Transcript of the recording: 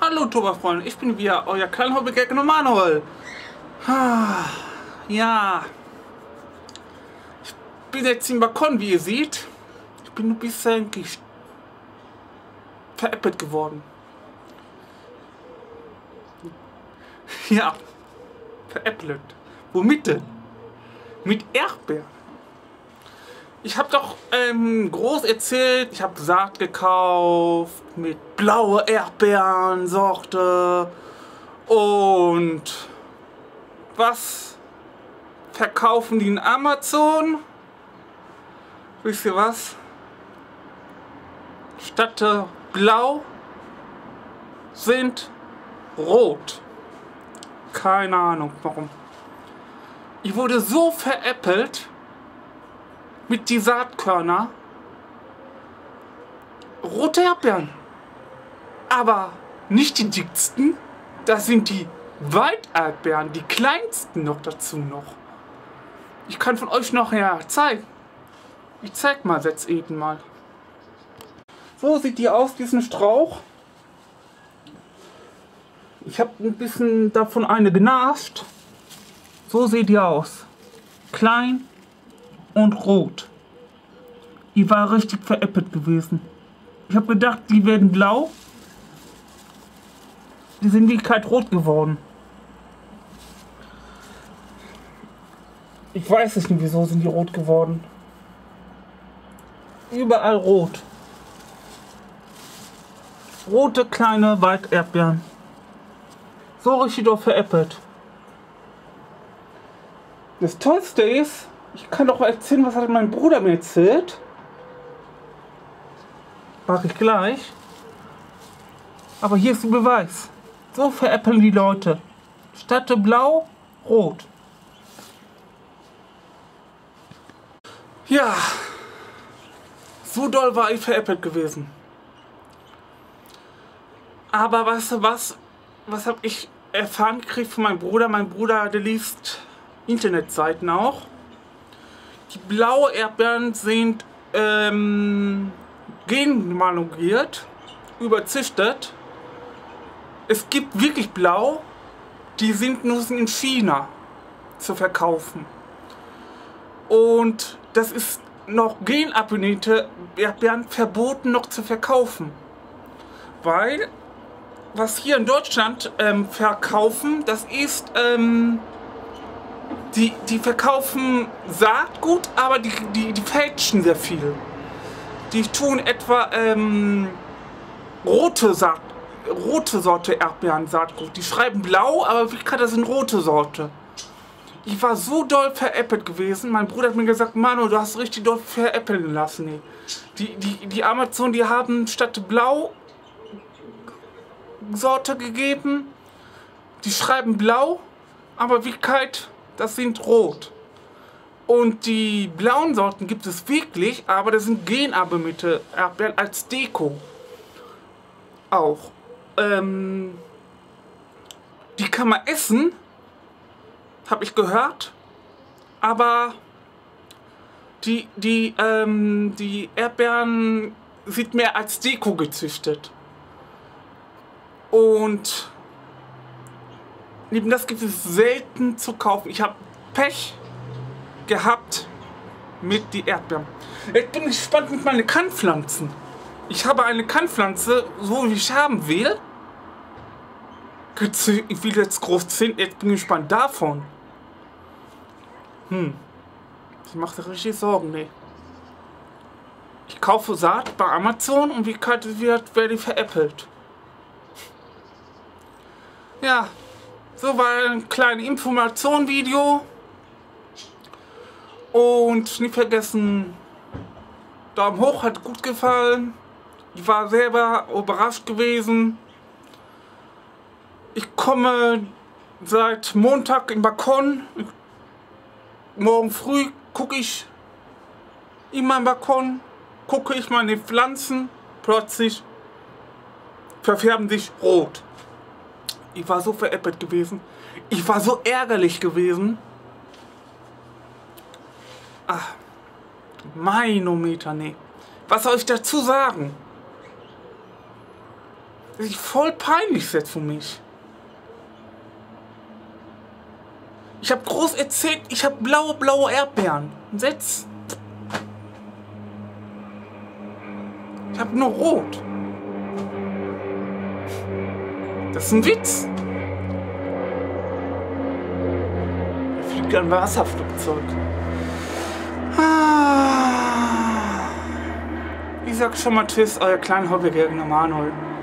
Hallo Toba-Freunde, ich bin wieder euer kleiner Hobbygag Manuel. Ja, ich bin jetzt im Balkon, wie ihr seht. Ich bin ein bisschen veräppelt geworden. Ja, veräppelt. Womit denn? Mit Erdbeeren. Ich habe doch groß erzählt, ich habe Saat gekauft mit blaue Erdbeerensorte und was verkaufen die in Amazon? Wisst ihr was? Statt blau sind rot. Keine Ahnung warum. Ich wurde so veräppelt mit die Saatkörner. Rote Erdbeeren. Aber nicht die dicksten. Das sind die Walderdbeeren, die kleinsten noch dazu noch. Ich kann von euch nachher zeigen. Ich zeig mal jetzt eben mal. So sieht die aus, diesen Strauch. Ich habe ein bisschen davon eine genascht. So sieht die aus. Klein und rot. Die war richtig veräppelt gewesen. Ich habe gedacht, die werden blau. Die sind in Wirklichkeit rot geworden. Ich weiß es nicht, wieso sind die rot geworden. Überall rot. Rote kleine Walderdbeeren. So richtig doch veräppelt. Das Tollste ist, ich kann doch erzählen, was hat mein Bruder mir erzählt. Mache ich gleich. Aber hier ist der Beweis. So veräppeln die Leute. Statt blau, rot. Ja. So doll war ich veräppelt gewesen. Aber weißt du was? Was habe ich erfahren gekriegt von meinem Bruder? Mein Bruder, der liest Internetseiten auch. Die blauen Erdbeeren sind genmanipuliert, überzüchtet. Es gibt wirklich blau, die sind nur in China zu verkaufen. Und das ist noch genabonnierte Erdbeeren verboten noch zu verkaufen. Weil, was hier in Deutschland verkaufen, das ist die verkaufen Saatgut, aber die fälschen sehr viel. Die tun etwa rote Sorte Erdbeeren-Saatgut. Die schreiben blau, aber wie kann das in rote Sorte? Ich war so doll veräppelt gewesen. Mein Bruder hat mir gesagt, Manu, du hast richtig doll veräppeln lassen. Nee. Die Amazon, die haben statt blau Sorte gegeben. Die schreiben blau, aber wie kalt, das sind rot. Und die blauen Sorten gibt es wirklich, aber das sind genabonnierte Erdbeeren als Deko. Auch. Die kann man essen, habe ich gehört, aber die Erdbeeren sind mehr als Deko gezüchtet. Und neben das gibt es selten zu kaufen. Ich habe Pech gehabt mit die Erdbeeren. Jetzt bin ich gespannt mit meinen Kannpflanzen. Ich habe eine Kannpflanze, so wie ich haben will. Ich will jetzt groß 10, jetzt bin ich gespannt davon. Ich mache da richtig Sorgen, ne. Ich kaufe Saat bei Amazon und wie kalt es wird, werde ich veräppelt. Ja, so war ein kleines Information-Video. Und nicht vergessen, Daumen hoch, hat gut gefallen. Ich war selber überrascht gewesen. Ich komme seit Montag im Balkon. Morgen früh gucke ich in meinen Balkon, gucke ich meine Pflanzen, plötzlich verfärben sich rot. Ich war so veräppelt gewesen. Ich war so ärgerlich gewesen. Ach, Manometer, nee. Was soll ich dazu sagen? Das ist voll peinlich jetzt für mich. Ich habe groß erzählt, ich habe blaue Erdbeeren. Und jetzt... Ich habe nur rot. Das ist ein Witz. Er fliegt ein Wasserflugzeug. Ich sag schon mal tschüss, euer kleiner Hobbygärtner Manuel.